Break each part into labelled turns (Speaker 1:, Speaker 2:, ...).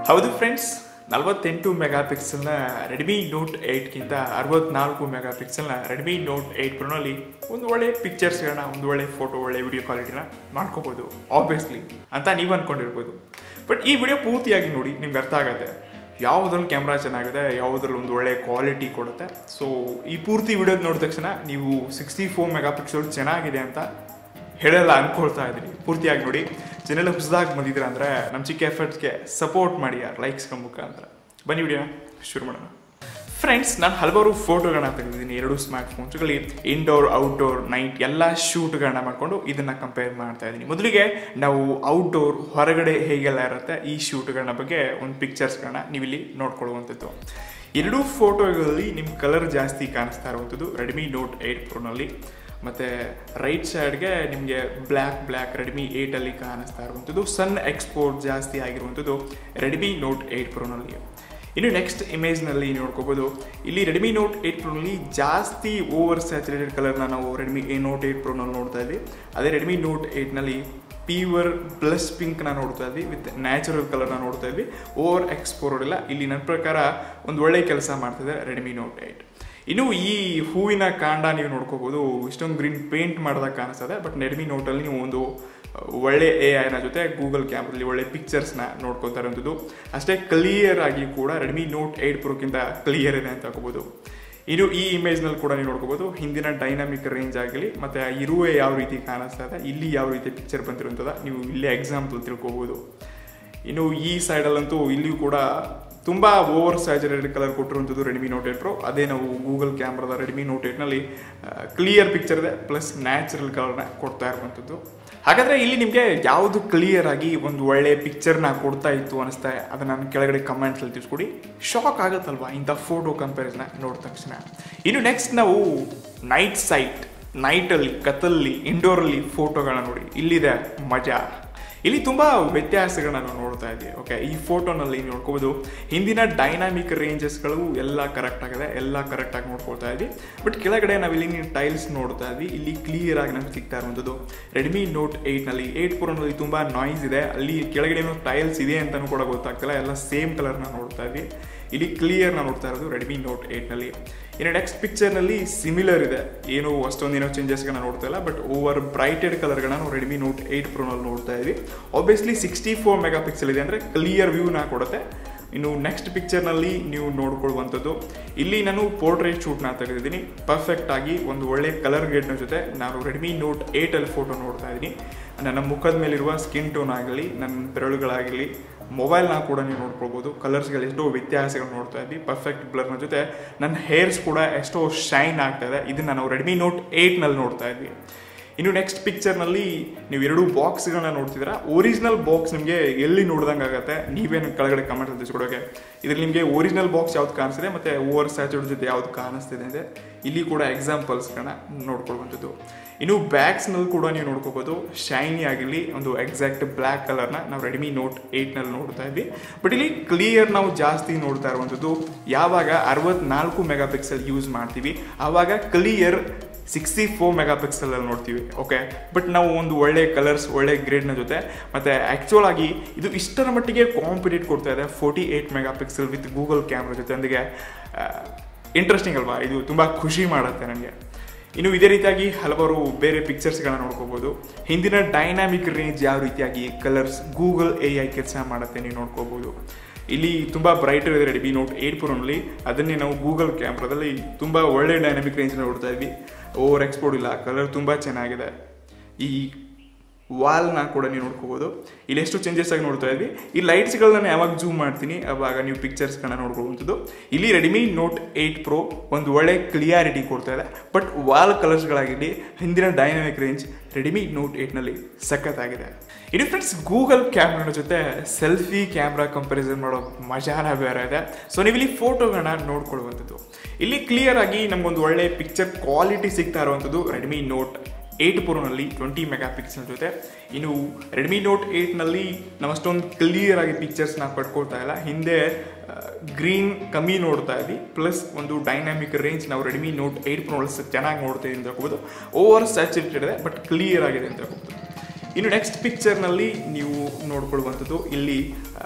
Speaker 1: ಹೌದು friends, 48 mega ಪಿಕ್ಸೆಲ್ನ Redmi Note 8ಗಿಂತ 64 ಮೆಗಾ ಪಿಕ್ಸೆಲ್ನ ರೆಡ್ಮಿ ನೋಟ್ 8 ಪ್ರೋನಲ್ಲಿ ಒಂದು ಒಳ್ಳೆ ಪಿಕ್ಚರ್ಸ್ಗಳನ್ನ, ಒಂದು ಒಳ್ಳೆ ಫೋಟೋ, ಒಳ್ಳೆ ವಿಡಿಯೋ ಕ್ವಾಲಿಟಿನ ಮಾಡ್ಕೋಬೋದು ಆಬ್ವಿಯಸ್ಲಿ ಅಂತ ನೀವು ಅಂದ್ಕೊಂಡಿರ್ಬೋದು. ಬಟ್ ಈ ವಿಡಿಯೋ ಪೂರ್ತಿಯಾಗಿ ನೋಡಿ, ನಿಮ್ಗೆ ಅರ್ಥ ಆಗುತ್ತೆ ಯಾವುದ್ರಲ್ಲಿ ಕ್ಯಾಮ್ರಾ ಚೆನ್ನಾಗಿದೆ, ಯಾವುದ್ರಲ್ಲಿ ಒಂದು ಒಳ್ಳೆ ಕ್ವಾಲಿಟಿ ಕೊಡುತ್ತೆ. ಸೊ ಈ ಪೂರ್ತಿ ವಿಡಿಯೋದ ನೋಡಿದ ತಕ್ಷಣ ನೀವು 64 ಮೆಗಾ ಪಿಕ್ಸೆಲ್ ಚೆನ್ನಾಗಿದೆ ಅಂತ ಹೇಳಲ್ಲ ಅನ್ಕೊಳ್ತಾ ಇದ್ದೀನಿ. ಪೂರ್ತಿಯಾಗಿ ನೋಡಿ. ಚಾನೆಲ್ ಹೊಸದಾಗಿ ಬಂದಿದ್ದೀರಾ ಅಂದರೆ ನಮ್ಮ ಚಿಕ್ಕ ಎಫರ್ಟ್ಸ್ಗೆ ಸಪೋರ್ಟ್ ಮಾಡಿ ಲೈಕ್ಸ್ಗಳ ಮುಖಾಂತರ. ಬನ್ನಿ ವಿಡಿಯೋ ಶುರು ಮಾಡೋಣ. ಫ್ರೆಂಡ್ಸ್, ನಾನು ಹಲವಾರು ಫೋಟೋಗಳನ್ನ ತೆಗೆದಿದ್ದೀನಿ ಎರಡು ಸ್ಮಾರ್ಟ್ ಫೋನ್ಸ್ಗಳಲ್ಲಿ. ಇಂಡೋರ್, ಔಟ್ಡೋರ್, ನೈಟ್ ಎಲ್ಲ ಶೂಟ್ಗಳನ್ನ ಮಾಡಿಕೊಂಡು ಇದನ್ನು ಕಂಪೇರ್ ಮಾಡ್ತಾ ಇದ್ದೀನಿ. ಮೊದಲಿಗೆ ನಾವು ಔಟ್ಡೋರ್, ಹೊರಗಡೆ ಹೇಗೆಲ್ಲ ಇರುತ್ತೆ ಈ ಶೂಟ್ಗಳನ್ನ ಬಗ್ಗೆ ಒಂದು ಪಿಕ್ಚರ್ಸ್ಗಳನ್ನ ನೀವಿಲ್ಲಿ ನೋಡ್ಕೊಳ್ಳುವಂಥದ್ದು. ಎರಡೂ ಫೋಟೋಗಳಲ್ಲಿ ನಿಮ್ಮ ಕಲರ್ ಜಾಸ್ತಿ ಕಾಣಿಸ್ತಾ ಇರುವಂಥದ್ದು ರೆಡ್ಮಿ ನೋಟ್ 8 ಪ್ರೋನಲ್ಲಿ. ಮತ್ತು ರೈಟ್ ಸೈಡ್ಗೆ ನಿಮಗೆ ಬ್ಲ್ಯಾಕ್ ರೆಡ್ಮಿ 8ಅಲ್ಲಿ ಕಾಣಿಸ್ತಾ ಇರುವಂಥದ್ದು. ಸನ್ ಎಕ್ಸ್ಪೋರ್ಟ್ ಜಾಸ್ತಿ ಆಗಿರುವಂಥದ್ದು ರೆಡ್ಮಿ ನೋಟ್ 8 ಪ್ರೋನಲ್ಲಿ. ಇನ್ನು ನೆಕ್ಸ್ಟ್ ಇಮೇಜ್ನಲ್ಲಿ ನೋಡ್ಕೋಬೋದು, ಇಲ್ಲಿ ರೆಡ್ಮಿ ನೋಟ್ 8 ಪ್ರೋನಲ್ಲಿ ಜಾಸ್ತಿ ಓವರ್ ಸ್ಯಾಚುರೇಟೆಡ್ ಕಲರ್ನ ನಾವು ರೆಡ್ಮಿ ನೋಟ್ 8 ಪ್ರೋನಲ್ಲಿ ನೋಡ್ತಾ ಇದ್ವಿ. ಅದೇ ರೆಡ್ಮಿ ನೋಟ್ 8ನಲ್ಲಿ ಪ್ಯೂರ್ ಬ್ಲಷ್ ಪಿಂಕ್ನ ನೋಡ್ತಾ ಇದ್ವಿ, ವಿತ್ ನ್ಯಾಚುರಲ್ ಕಲರ್ನ ನೋಡ್ತಾ ಇದ್ವಿ. ಓವರ್ ಎಕ್ಸ್ಪೋರ್ಟ್ ಇಲ್ಲ. ಇಲ್ಲಿ ನನ್ನ ಪ್ರಕಾರ ಒಂದು ಒಳ್ಳೆ ಕೆಲಸ ಮಾಡ್ತಿದೆ ರೆಡ್ಮಿ ನೋಟ್ 8. ಇನ್ನು ಈ ಹೂವಿನ ಕಾಂಡ ನೀವು ನೋಡ್ಕೋಬೋದು, ಇಷ್ಟೊಂದು ಗ್ರೀನ್ ಪೇಂಟ್ ಮಾಡಿದಾಗ ಕಾಣಿಸ್ತದೆ. ಬಟ್ ರೆಡ್ಮಿ ನೋಟಲ್ಲಿ ನೀವು ಒಂದು ಒಳ್ಳೆ AI ಜೊತೆ ಗೂಗಲ್ ಕ್ಯಾಮ್ರಲ್ಲಿ ಒಳ್ಳೆ ಪಿಕ್ಚರ್ಸ್ನ ನೋಡ್ಕೊತಾ ಇರೋಂಥದ್ದು. ಅಷ್ಟೇ ಕ್ಲಿಯರ್ ಆಗಿ ಕೂಡ ರೆಡ್ಮಿ ನೋಟ್ 8 ಪ್ರೋಕ್ಕಿಂತ ಕ್ಲಿಯರ್ ಇದೆ ಅಂತ ಹಾಕೋಬೋದು. ಇನ್ನು ಈ ಇಮೇಜ್ನಲ್ಲಿ ಕೂಡ ನೀವು ನೋಡ್ಕೋಬೋದು, ಹಿಂದಿನ ಡೈನಾಮಿಕ್ ರೇಂಜ್ ಆಗಲಿ ಮತ್ತು ಇರುವೆ ಯಾವ ರೀತಿ ಕಾಣಿಸ್ತಾ ಇದೆ, ಇಲ್ಲಿ ಯಾವ ರೀತಿ ಪಿಕ್ಚರ್ ಬಂದಿರೋಂಥದ್ದು ನೀವು ಇಲ್ಲೇ ಎಕ್ಸಾಂಪಲ್ ತಿಳ್ಕೊಬೋದು. ಇನ್ನು ಈ ಸೈಡಲ್ಲಂತೂ ಇಲ್ಲಿಯೂ ಕೂಡ ತುಂಬ ಓವರ್ ಸ್ಯಾಚುರೇಟೆಡ್ ಕಲರ್ ಕೊಟ್ಟಿರುವಂಥದ್ದು ರೆಡ್ಮಿ ನೋಟ್ 8 ಪ್ರೋ. ಅದೇ ನಾವು ಗೂಗಲ್ ಕ್ಯಾಮ್ರಾದ ರೆಡ್ಮಿ ನೋಟ್ 8ನಲ್ಲಿ ಕ್ಲಿಯರ್ ಪಿಕ್ಚರ್ ಇದೆ, ಪ್ಲಸ್ ನ್ಯಾಚುರಲ್ ಕಲರ್ನ ಕೊಡ್ತಾ ಇರುವಂಥದ್ದು. ಹಾಗಾದರೆ ಇಲ್ಲಿ ನಿಮಗೆ ಯಾವುದು ಕ್ಲಿಯರ್ ಆಗಿ ಒಂದು ಒಳ್ಳೆಯ ಪಿಕ್ಚರ್ನ ಕೊಡ್ತಾ ಇತ್ತು ಅನಿಸ್ತಾ ಅದನ್ನು ನಾನು ಕೆಳಗಡೆ ಕಮೆಂಟ್ಸಲ್ಲಿ ತಿಳಿಸ್ಕೊಡಿ. ಶಾಕ್ ಆಗುತ್ತಲ್ವಾ ಇಂಥ ಫೋಟೋ ಕಂಪ್ಯಾರಿಸನ್ನ ನೋಡಿದ ತಕ್ಷಣ. ಇನ್ನು ನೆಕ್ಸ್ಟ್ ನಾವು ನೈಟಲ್ಲಿ, ಕತ್ತಲ್ಲಿ, ಇಂಡೋರಲ್ಲಿ ಫೋಟೋಗಳನ್ನ ನೋಡಿ. ಇಲ್ಲಿದೆ ಮಜಾ. ಇಲ್ಲಿ ತುಂಬ ವ್ಯತ್ಯಾಸಗಳನ್ನ ನಾವು ನೋಡ್ತಾ ಇದ್ದೀವಿ. ಓಕೆ, ಈ ಫೋಟೋನಲ್ಲಿ ನೋಡ್ಕೋಬೋದು, ಹಿಂದಿನ ಡೈನಾಮಿಕ್ ರೇಂಜಸ್ಗಳು ಎಲ್ಲ ಕರೆಕ್ಟ್ ಆಗಿದೆ, ಎಲ್ಲ ಕರೆಕ್ಟಾಗಿ ನೋಡ್ಕೊಳ್ತಾ ಇದ್ವಿ. ಬಟ್ ಕೆಳಗಡೆ ನಾವು ಇಲ್ಲಿ ಟೈಲ್ಸ್ ನೋಡ್ತಾ ಇದ್ವಿ, ಇಲ್ಲಿ ಕ್ಲಿಯರ್ ಆಗಿ ನಮ್ಗೆ ಸಿಗ್ತಾ ಇರುವಂಥದ್ದು ರೆಡ್ಮಿ ನೋಟ್ 8ನಲ್ಲಿ. 8 ಪ್ರೋನಲ್ಲಿ ತುಂಬ ನಾಯ್ಸ್ ಇದೆ, ಅಲ್ಲಿ ಕೆಳಗಡೆ ಏನೋ ಟೈಲ್ಸ್ ಇದೆ ಅಂತಲೂ ಕೂಡ ಗೊತ್ತಾಗ್ತಿಲ್ಲ, ಎಲ್ಲ ಸೇಮ್ ಕಲರ್ನ ನೋಡ್ತಾ ಇದ್ವಿ. ಇಲ್ಲಿ ಕ್ಲಿಯರ್ನ ನೋಡ್ತಾ ಇರೋದು ರೆಡ್ಮಿ ನೋಟ್ 8ನಲ್ಲಿ. ಇನ್ನು ನೆಕ್ಸ್ಟ್ ಪಿಕ್ಚರ್ನಲ್ಲಿ ಸಿಮಿಲರ್ ಇದೆ, ಏನೋ ಅಷ್ಟೊಂದೇನೋ ಚೇಂಜಸ್ಗಳನ್ನ ನೋಡ್ತಾ ಇಲ್ಲ. ಬಟ್ ಓವರ್ ಬ್ರೈಟೆಡ್ ಕಲರ್ಗಳನ್ನ ನಾವು ರೆಡ್ಮಿ ನೋಟ್ 8 ಪ್ರೋನಲ್ಲಿ ನೋಡ್ತಾ ಇದ್ವಿ. ಆಬ್ವಿಯಸ್ಲಿ 64 ಮೆಗಾ ಪಿಕ್ಸೆಲ್ ಇದೆ ಅಂದರೆ ಕ್ಲಿಯರ್ ವ್ಯೂನ ಕೊಡುತ್ತೆ. ಇನ್ನು ನೆಕ್ಸ್ಟ್ ಪಿಕ್ಚರ್ನಲ್ಲಿ ನೀವು ನೋಡ್ಕೊಳ್ಳುವಂಥದ್ದು, ಇಲ್ಲಿ ನಾನು ಪೋರ್ಟ್ರೇಟ್ ಶೂಟ್ನ ತೆಗೆದಿದ್ದೀನಿ. ಪರ್ಫೆಕ್ಟ್ ಆಗಿ ಒಂದು ಒಳ್ಳೆ ಕಲರ್ ಗೇಟ್ನ ಜೊತೆ ನಾನು ರೆಡ್ಮಿ ನೋಟ್ 8ಅಲ್ಲಿ ಫೋಟೋ ನೋಡ್ತಾ ಇದ್ದೀನಿ. ನನ್ನ ಮುಖದ ಮೇಲಿರುವ ಸ್ಕಿನ್ ಟೋನ್ ಆಗಲಿ, ನನ್ನ ಬೆರಳುಗಳಾಗಲಿ, ಮೊಬೈಲ್ನ ಕೂಡ ನೀವು ನೋಡ್ಕೊಳ್ಬೋದು. ಕಲರ್ಸ್ಗಳು ಎಷ್ಟೋ ವ್ಯತ್ಯಾಸಗಳು ನೋಡ್ತಾ ಇದ್ವಿ. ಪರ್ಫೆಕ್ಟ್ ಬ್ಲರ್ನ ಜೊತೆ ನನ್ನ ಹೇರ್ಸ್ ಕೂಡ ಎಷ್ಟೋ ಶೈನ್ ಆಗ್ತಾ ಇದೆ. ಇದನ್ನು ನಾವು ರೆಡ್ಮಿ ನೋಟ್ 8ನಲ್ಲಿ ನೋಡ್ತಾ ಇದ್ವಿ. ಇನ್ನು ನೆಕ್ಸ್ಟ್ ಪಿಕ್ಚರ್ನಲ್ಲಿ ನೀವು ಎರಡು ಬಾಕ್ಸ್ಗಳನ್ನ ನೋಡ್ತಿದ್ದೀರಾ. ಒರಿಜಿನಲ್ ಬಾಕ್ಸ್ ನಿಮಗೆ ಎಲ್ಲಿ ನೋಡ್ದಂಗೆ ಆಗುತ್ತೆ, ನೀವೇನು ಕೆಳಗಡೆ ಕಮೆಂಟ್ ತಿಳಿಸ್ಕೊಡೋಕೆ. ಇದರಲ್ಲಿ ನಿಮಗೆ ಒರಿಜಿನಲ್ ಬಾಕ್ಸ್ ಯಾವ್ದು ಕಾಣಿಸ್ತಿದೆ ಮತ್ತು ಓವರ್ ಸ್ಯಾಚುರೇಟ್ ಜೊತೆ ಯಾವ್ದು ಕಾಣಿಸ್ತಿದೆ ಅಂದರೆ ಇಲ್ಲಿ ಕೂಡ ಎಕ್ಸಾಂಪಲ್ಸ್ಗಳನ್ನ ನೋಡ್ಕೊಳ್ಳುವಂಥದ್ದು. ಇನ್ನು ಬ್ಯಾಗ್ಸ್ನಲ್ಲಿ ಕೂಡ ನೀವು ನೋಡ್ಕೋಬೋದು, ಶೈನಿ ಆಗಿರಲಿ, ಒಂದು ಎಕ್ಸಾಕ್ಟ್ ಬ್ಲ್ಯಾಕ್ ಕಲರ್ನ ನಾವು ರೆಡ್ಮಿ ನೋಟ್ 8ನಲ್ಲಿ ನೋಡ್ತಾ ಇದ್ವಿ. ಬಟ್ ಇಲ್ಲಿ ಕ್ಲಿಯರ್ ನಾವು ಜಾಸ್ತಿ ನೋಡ್ತಾ ಇರುವಂಥದ್ದು ಯಾವಾಗ 64 ಮೆಗಾ ಪಿಕ್ಸೆಲ್ ಯೂಸ್ ಮಾಡ್ತೀವಿ ಆವಾಗ ಕ್ಲಿಯರ್ 64 ಮೆಗಾ ಪಿಕ್ಸೆಲಲ್ಲಿ ನೋಡ್ತೀವಿ. ಓಕೆ, ಬಟ್ ನಾವು ಒಂದು ಒಳ್ಳೆ ಕಲರ್ಸ್, ಒಳ್ಳೆ ಗ್ರೇಡ್ನ ಜೊತೆ ಮತ್ತು ಆ್ಯಕ್ಚುಲ್ ಆಗಿ ಇದು ಇಷ್ಟರ ಮಟ್ಟಿಗೆ ಕಾಂಪಿಟೇಟ್ ಕೊಡ್ತಾ ಇದೆ 48 megapixel with Google camera ಜೊತೆ. ಅಂದಿಗೆ ಇಂಟ್ರೆಸ್ಟಿಂಗ್ ಅಲ್ವಾ, ಇದು ತುಂಬ ಖುಷಿ ಮಾಡುತ್ತೆ ನನಗೆ. ಇನ್ನು ಇದೇ ರೀತಿಯಾಗಿ ಹಲವಾರು ಬೇರೆ ಪಿಕ್ಚರ್ಸ್ಗಳನ್ನ ನೋಡ್ಕೋಬೋದು. ಹಿಂದಿನ ಡೈನಾಮಿಕ್ ರೇಂಜ್ ಯಾವ ರೀತಿಯಾಗಿ ಕಲರ್ಸ್ ಗೂಗಲ್ AI ಕೆಲಸ ಮಾಡುತ್ತೆ ನೀವು ನೋಡ್ಕೋಬೋದು. ಇಲ್ಲಿ ತುಂಬ ಬ್ರೈಟರ್ ಇದೆ ರೆಡ್ಮಿ ನೋಟ್ 8 ಪ್ರೋನಲ್ಲಿ, ಅದನ್ನೇ ನಾವು ಗೂಗಲ್ ಕ್ಯಾಮ್ರಾದಲ್ಲಿ ತುಂಬ ಒಳ್ಳೆ ಡೈನಾಮಿಕ್ ರೇಂಜ್ನ ನೋಡ್ತಾ ಇದ್ವಿ. ಓವರ್ ಎಕ್ಸ್ಪೋರ್ಟ್ ಇಲ್ಲ, ಕಲರ್ ತುಂಬ ಚೆನ್ನಾಗಿದೆ. ಈ ವಾಲ್ನ ಕೂಡ ನೀವು ನೋಡ್ಕೋಬೋದು, ಇಲ್ಲಿ ಎಷ್ಟು ಚೇಂಜಸ್ ಆಗಿ ನೋಡ್ತಾ ಇದ್ವಿ. ಈ ಲೈಟ್ಸ್ಗಳನ್ನ ಯಾವಾಗ ಜೂಮ್ ಮಾಡ್ತೀನಿ ಆವಾಗ ನೀವು ಪಿಕ್ಚರ್ಸ್ಗಳನ್ನ ನೋಡ್ಕೊಳ್ಳುವಂಥದ್ದು. ಇಲ್ಲಿ ರೆಡ್ಮಿ ನೋಟ್ 8 ಪ್ರೋ ಒಂದು ಒಳ್ಳೆ ಕ್ಲಿಯಾರಿಟಿ ಕೊಡ್ತಾ ಇದೆ. ಬಟ್ ವಾಲ್ ಕಲರ್ಸ್ಗಳಾಗಿರಲಿ, ಹಿಂದಿನ ಡೈನಾಮಿಕ್ ರೇಂಜ್ ರೆಡ್ಮಿ ನೋಟ್ 8ನಲ್ಲಿ ಸಖತ್ತಾಗಿದೆ. ಇನ್ನು ಫ್ರೆಂಡ್ಸ್, ಗೂಗಲ್ ಕ್ಯಾಮ್ರಾ ಜೊತೆ ಸೆಲ್ಫಿ ಕ್ಯಾಮ್ರಾ ಕಂಪ್ಯಾರಿಸನ್ ಮಾಡೋ ಮಜಾನ ಬೇರೆ ಇದೆ. ಸೊ ನೀವು ಇಲ್ಲಿ ಫೋಟೋಗಳನ್ನ ನೋಡ್ಕೊಳ್ಳುವಂಥದ್ದು. ಇಲ್ಲಿ ಕ್ಲಿಯರ್ ಆಗಿ ನಮಗೊಂದು ಒಳ್ಳೆ ಪಿಕ್ಚರ್ ಕ್ವಾಲಿಟಿ ಸಿಗ್ತಾ ಇರುವಂಥದ್ದು ರೆಡ್ಮಿ ನೋಟ್ 8 ಪ್ರೋನಲ್ಲಿ 20 ಮೆಗಾ ಪಿಕ್ಸೆಲ್ ಜೊತೆ. ಇನ್ನು ರೆಡ್ಮಿ ನೋಟ್ 8ನಲ್ಲಿ ನಾವು ಅಷ್ಟೊಂದು ಕ್ಲಿಯರ್ ಆಗಿ ಪಿಕ್ಚರ್ಸ್ನ ಪಡ್ಕೊಳ್ತಾ ಇಲ್ಲ. ಹಿಂದೆ ಗ್ರೀನ್ ಕಮ್ಮಿ ನೋಡ್ತಾ ಇದ್ವಿ, ಪ್ಲಸ್ ಒಂದು ಡೈನಾಮಿಕ್ ರೇಂಜ್ ನಾವು ರೆಡ್ಮಿ ನೋಟ್ 8 ಪ್ರೋನಲ್ಲಿ ಚೆನ್ನಾಗಿ ನೋಡ್ತಾ ಇದ್ದೀವಿ ಅಂತ ಹೇಳ್ಬೋದು. ಓವರ್ ಸ್ಯಾಚುರೇಟೆಡ್ ಇದೆ ಬಟ್ ಕ್ಲಿಯರ್ ಆಗಿದೆ ಅಂತ ಹೇಳ್ಬೋದು. ಇನ್ನು ನೆಕ್ಸ್ಟ್ ಪಿಕ್ಚರ್ನಲ್ಲಿ ನೀವು ನೋಡ್ಕೊಳ್ಳುವಂಥದ್ದು, ಇಲ್ಲಿ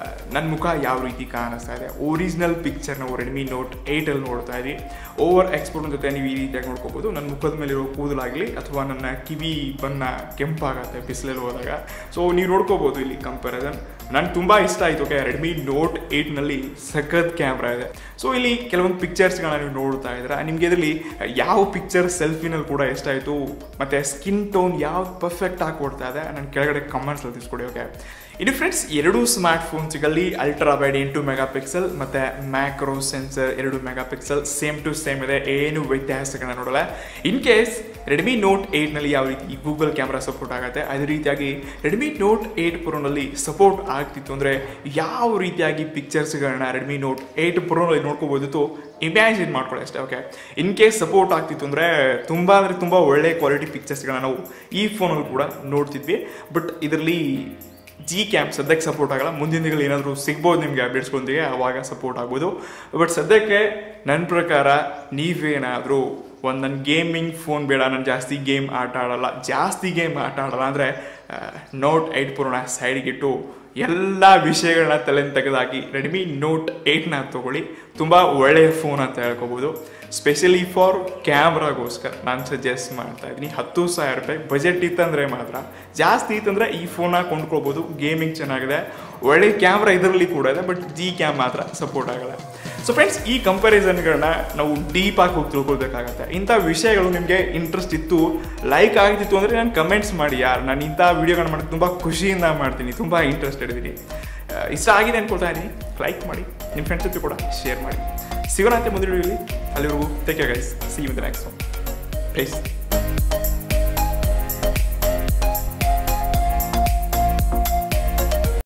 Speaker 1: ನನ್ನ ಮುಖ ಯಾವ ರೀತಿ ಕಾಣಿಸ್ತಾ ಇದೆ. ಒರಿಜಿನಲ್ ಪಿಕ್ಚರ್ ನಾವು ರೆಡ್ಮಿ ನೋಟ್ 8 ನೋಡ್ತಾ ಇದ್ದೀವಿ. ಓವರ್ ಎಕ್ಸ್ಪೋರ್ಟ್ ಜೊತೆ ನೀವು ಈ ರೀತಿಯಾಗಿ ನೋಡ್ಕೋಬೋದು. ನನ್ನ ಮುಖದ ಮೇಲಿರೋ ಕೂದಲಾಗಲಿ ಅಥವಾ ನನ್ನ ಕಿವಿ ಬಣ್ಣ ಕೆಂಪಾಗತ್ತೆ ಬಿಸಿಲಲ್ಲಿ ಹೋದಾಗ. ಸೊ ನೀವು ನೋಡ್ಕೋಬೋದು ಇಲ್ಲಿ ಕಂಪ್ಯಾರಿಸನ್. ನನಗೆ ತುಂಬ ಇಷ್ಟ ಆಯಿತು. ಓಕೆ, ರೆಡ್ಮಿ ನೋಟ್ 8ನಲ್ಲಿ ಸಖತ್ ಕ್ಯಾಮ್ರಾ ಇದೆ. ಸೊ ಇಲ್ಲಿ ಕೆಲವೊಂದು ಪಿಕ್ಚರ್ಸ್ಗಳನ್ನ ನೀವು ನೋಡ್ತಾ ಇದ್ದೀರಾ. ನಿಮಗೆ ಇದರಲ್ಲಿ ಯಾವ ಪಿಕ್ಚರ್ ಸೆಲ್ಫಿನಲ್ಲಿ ಕೂಡ ಇಷ್ಟ ಆಯಿತು ಮತ್ತು ಸ್ಕಿನ್ ಟೋನ್ ಯಾವ್ದು ಪರ್ಫೆಕ್ಟ್ ಆಗಿ ಕೊಡ್ತಾ ಇದೆ ನನ್ನ ಕೆಳಗಡೆ ಕಮೆಂಟ್ಸಲ್ಲಿ ತಿಳಿಸ್ಕೊಡಿ. ಓಕೆ, ಇದು ಫ್ರೆಂಡ್ಸ್ ಎರಡು ಸ್ಮಾರ್ಟ್ ಫೋನ್ಸ್ಗಳಲ್ಲಿ ಅಲ್ಟ್ರಾ ವೈಡ್ 8 ಮೆಗಾ ಪಿಕ್ಸೆಲ್ ಮತ್ತು macro sensor 2 megapixel same to same ಇದೆ. ಏನು ವ್ಯತ್ಯಾಸಗಳನ್ನ ನೋಡಲ್ಲ. ಇನ್ ಕೇಸ್ ರೆಡ್ಮಿ ನೋಟ್ 8ನಲ್ಲಿ ಯಾವ ರೀತಿ ಗೂಗಲ್ ಕ್ಯಾಮ್ರಾ ಸಪೋರ್ಟ್ ಆಗುತ್ತೆ ಅದೇ ರೀತಿಯಾಗಿ ರೆಡ್ಮಿ ನೋಟ್ 8 ಪ್ರೋನಲ್ಲಿ ಸಪೋರ್ಟ್ ಆಗ್ತಿತ್ತು ಅಂದರೆ ಯಾವ ರೀತಿಯಾಗಿ ಪಿಕ್ಚರ್ಸ್ಗಳನ್ನ ರೆಡ್ಮಿ ನೋಟ್ 8 ಪ್ರೋನಲ್ಲಿ ನೋಡ್ಕೋಬೋದಿತ್ತು ಇಮ್ಯಾಜಿನ್ ಮಾಡ್ಕೊಳ್ಳಿ ಅಷ್ಟೇ. ಓಕೆ, ಇನ್ ಕೇಸ್ ಸಪೋರ್ಟ್ ಆಗ್ತಿತ್ತು ಅಂದರೆ ತುಂಬ ಒಳ್ಳೆ ಕ್ವಾಲಿಟಿ ಪಿಕ್ಚರ್ಸ್ಗಳನ್ನ ನಾವು ಈ ಫೋನಲ್ಲಿ ಕೂಡ ನೋಡ್ತಿದ್ವಿ. ಬಟ್ ಇದರಲ್ಲಿ ಜಿ ಕ್ಯಾಮ್ ಸದ್ಯಕ್ಕೆ ಸಪೋರ್ಟ್ ಆಗಲ್ಲ. ಮುಂದಿನ ದಿನಗಳಲ್ಲಿ ಏನಾದರೂ ಸಿಗ್ಬೋದು ನಿಮಗೆ ಅಪ್ಡೇಟ್ಸ್ಗೊಂದಿಗೆ, ಆವಾಗ ಸಪೋರ್ಟ್ ಆಗ್ಬೋದು. ಬಟ್ ಸದ್ಯಕ್ಕೆ ನನ್ನ ಪ್ರಕಾರ ನೀವೇನಾದರೂ ನನ್ನ ಗೇಮಿಂಗ್ ಫೋನ್ ಬೇಡ, ನಾನು ಜಾಸ್ತಿ ಗೇಮ್ ಆಟ ಆಡಲ್ಲ ಅಂದರೆ ನೋಟ್ 8 ಪ್ರೋನ ಸೈಡ್ಗಿಟ್ಟು ಎಲ್ಲ ವಿಷಯಗಳನ್ನ ತಲೆನ ತೆಗೆದಾಕಿ ರೆಡ್ಮಿ ನೋಟ್ 8ನ ತೊಗೊಳ್ಳಿ. ತುಂಬ ಒಳ್ಳೆಯ ಫೋನ್ ಅಂತ ಹೇಳ್ಕೊಬೋದು. ಸ್ಪೆಷಲಿ ಫಾರ್ ಕ್ಯಾಮ್ರಾಗೋಸ್ಕರ ನಾನು ಸಜೆಸ್ಟ್ ಮಾಡ್ತಾ ಇದ್ದೀನಿ. 10,000 ರೂಪಾಯಿ ಬಜೆಟ್ ಇತ್ತಂದರೆ ಮಾತ್ರ, ಜಾಸ್ತಿ ಇತ್ತಂದರೆ ಈ ಫೋನ್ನ ಕೊಂಡ್ಕೊಳ್ಬೋದು. ಗೇಮಿಂಗ್ ಚೆನ್ನಾಗಿದೆ, ಒಳ್ಳೆ ಕ್ಯಾಮ್ರಾ ಇದರಲ್ಲಿ ಕೂಡ ಇದೆ. ಬಟ್ ಜಿ ಕ್ಯಾಮ್ ಮಾತ್ರ ಸಪೋರ್ಟ್ ಆಗಲ್ಲ. ಸೊ ಫ್ರೆಂಡ್ಸ್, ಈ ಕಂಪ್ಯಾರಿಸನ್ಗಳನ್ನ ನಾವು ಡೀಪಾಗಿ ಹೋಗಿ ತಿಳ್ಕೊಳ್ಬೇಕಾಗತ್ತೆ. ಇಂಥ ವಿಷಯಗಳು ನಿಮಗೆ ಇಂಟ್ರೆಸ್ಟ್ ಇತ್ತು, ಲೈಕ್ ಆಗ್ತಿತ್ತು ಅಂದರೆ ನಾನು ಕಮೆಂಟ್ಸ್ ಮಾಡಿ. ನಾನು ಇಂಥ ವೀಡಿಯೋಗಳನ್ನ ಮಾಡೋದು ತುಂಬ ಖುಷಿಯಿಂದ ಮಾಡ್ತೀನಿ, ತುಂಬ ಇಂಟ್ರೆಸ್ಟೆಡ್ ಇದ್ದೀನಿ. ಇಷ್ಟ ಆಗಿದೆ ಅನ್ಕೊಳ್ತಾ ಇದ್ದೀನಿ. ಲೈಕ್ ಮಾಡಿ, ನಿಮ್ಮ ಫ್ರೆಂಡ್ಸ್ ಜೊತೆ ಕೂಡ ಶೇರ್ ಮಾಡಿ. ಸಿಗೋಣ ಅಂತ ಮುಂದಿನ ವಿಡಿಯೋಲಿ. ಅಲ್ಲಿವರೆಗೂ take care guys. See you in the next one. Please.